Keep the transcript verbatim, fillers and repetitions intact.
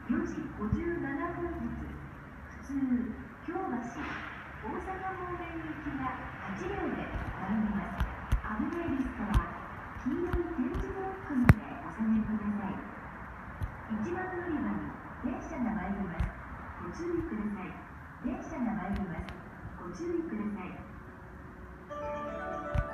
よじごじゅうななふん発、普通、京橋、大阪方面行きがはちりょうで並びます。危ないですから、黄色い点字ブロックまでお下げください。いちばん乗り場に電車が参ります。ご注意ください。電車が参ります。ご注意ください。